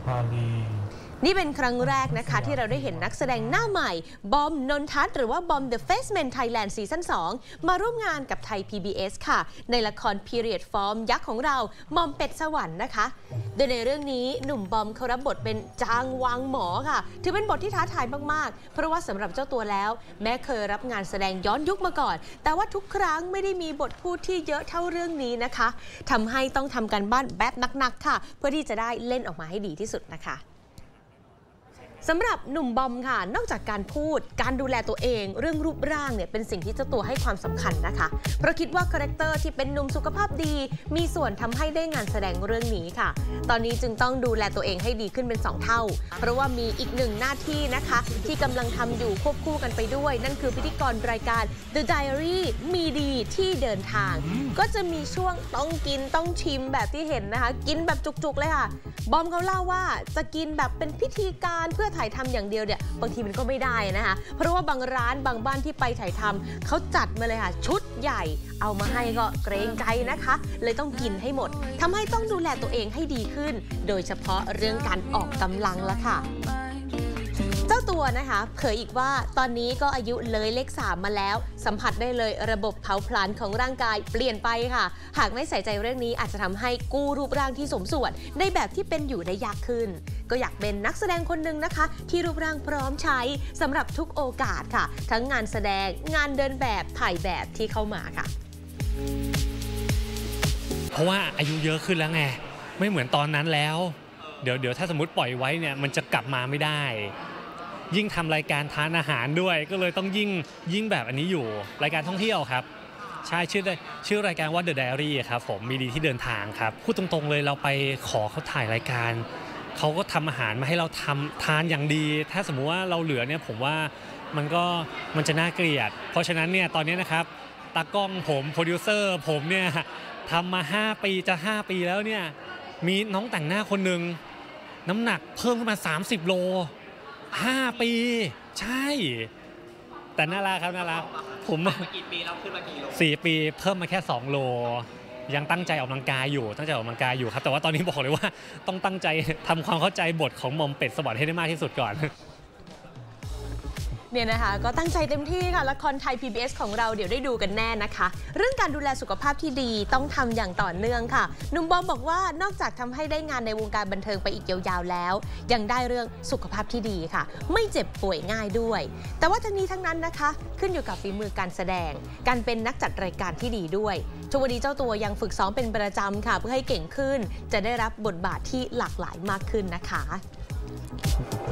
นี่เป็นครั้งแรกนะคะที่เราได้เห็นนักแสดงหน้าใหม่บอมนนทัศน์หรือว่าบอม The Faceman Thailand ซีซั่น 2 มาร่วมงานกับไทย PBS ค่ะในละคร Period Form ยักษ์ของเรามอมเป็ดสวรรค์นะคะโดยในเรื่องนี้หนุ่มบอมเขารับบทเป็นจางวางหมอค่ะถือเป็นบทที่ท้าทายมากๆเพราะว่าสำหรับเจ้าตัวแล้วแม้เคยรับงานแสดงย้อนยุคมาก่อนแต่ว่าทุกครั้งไม่ได้มีบทพูดที่เยอะเท่าเรื่องนี้นะคะทำให้ต้องทำการบ้านแบบหนักๆค่ะเพื่อที่จะได้เล่นออกมาให้ดีที่สุดนะคะสำหรับหนุ่มบอมค่ะนอกจากการพูดการดูแลตัวเองเรื่องรูปร่างเนี่ยเป็นสิ่งที่เจ้าตัวให้ความสำคัญนะคะเพราะคิดว่าคาแรคเตอร์ที่เป็นหนุ่มสุขภาพดีมีส่วนทำให้ได้งานแสดงเรื่องนี้ค่ะตอนนี้จึงต้องดูแลตัวเองให้ดีขึ้นเป็น2 เท่าเพราะว่ามีอีกหนึ่งหน้าที่นะคะที่กำลังทำอยู่ควบคู่กันไปด้วยนั่นคือพิธีกรรายการ The Diary มีดีที่เดินทางก็จะมีช่วงต้องกินต้องชิมแบบที่เห็นนะคะกินแบบจุกๆเลยค่ะบอมเขาเล่าว่าจะกินแบบเป็นพิธีการเพื่อถ่ายทำอย่างเดียวเนี่ยบางทีมันก็ไม่ได้นะคะเพราะว่าบางร้านบางบ้านที่ไปถ่ายทำเขาจัดมาเลยค่ะชุดใหญ่เอามาให้ก็เกรงใจนะคะเลยต้องกินให้หมดทำให้ต้องดูแลตัวเองให้ดีขึ้นโดยเฉพาะเรื่องการออกกำลังละค่ะเจ้าตัวนะคะเผยอีกว่าตอนนี้ก็อายุเลยเลข 3มาแล้วสัมผัสได้เลยระบบเผาผลาญของร่างกายเปลี่ยนไปค่ะหากไม่ใส่ใจเรื่องนี้อาจจะทำให้กู้รูปร่างที่สมส่วนในแบบที่เป็นอยู่ได้ยากขึ้นก็อยากเป็นนักแสดงคนหนึ่งนะคะที่รูปร่างพร้อมใช้สำหรับทุกโอกาสค่ะทั้งงานแสดงงานเดินแบบถ่ายแบบที่เข้ามาค่ะเพราะว่าอายุเยอะขึ้นแล้วไงไม่เหมือนตอนนั้นแล้วเดี๋ยวถ้าสมมติปล่อยไว้เนี่ยมันจะกลับมาไม่ได้ยิ่งทำรายการทานอาหารด้วยก็เลยต้องยิ่งแบบอันนี้อยู่รายการท่องเที่ยวครับใช่ชื่อรายการว่า The Diary ครับผมมีดีที่เดินทางครับพูดตรงๆเลยเราไปขอเขาถ่ายรายการเขาก็ทำอาหารมาให้เราทานอย่างดีถ้าสมมุติว่าเราเหลือเนี่ยผมว่ามันจะน่าเกลียดเพราะฉะนั้นเนี่ยตอนนี้นะครับตากล้องผมโปรดิวเซอร์ผมเนี่ยทำมา5 ปีจะ5 ปีแล้วเนี่ยมีน้องแต่งหน้าคนหนึ่งน้ำหนักเพิ่มขึ้นมา30 โล5 ปีใช่แต่น่ารักครับน่ารักผมกี่ปีแล้วขึ้นมากี่โล 4 ปีเพิ่มมาแค่2 โลยังตั้งใจออกกำลังกายอยู่ครับแต่ว่าตอนนี้บอกเลยว่าต้องตั้งใจทำความเข้าใจบทของมอมเป็ดสวรรค์ให้ได้มากที่สุดก่อนเนี่ยนะคะก็ตั้งใจเต็มที่ค่ะละครไทย PBS ของเราเดี๋ยวได้ดูกันแน่นะคะเรื่องการดูแลสุขภาพที่ดีต้องทำอย่างต่อเนื่องค่ะหนุ่มบอมบอกว่านอกจากทำให้ได้งานในวงการบันเทิงไปอีกยาวๆแล้วยังได้เรื่องสุขภาพที่ดีค่ะไม่เจ็บป่วยง่ายด้วยแต่ว่าทั้งนี้ทั้งนั้นนะคะขึ้นอยู่กับฝีมือการแสดงการเป็นนักจัดรายการที่ดีด้วยทุกวันนี้เจ้าตัวยังฝึกซ้อมเป็นประจำค่ะเพื่อให้เก่งขึ้นจะได้รับบทบาทที่หลากหลายมากขึ้นนะคะ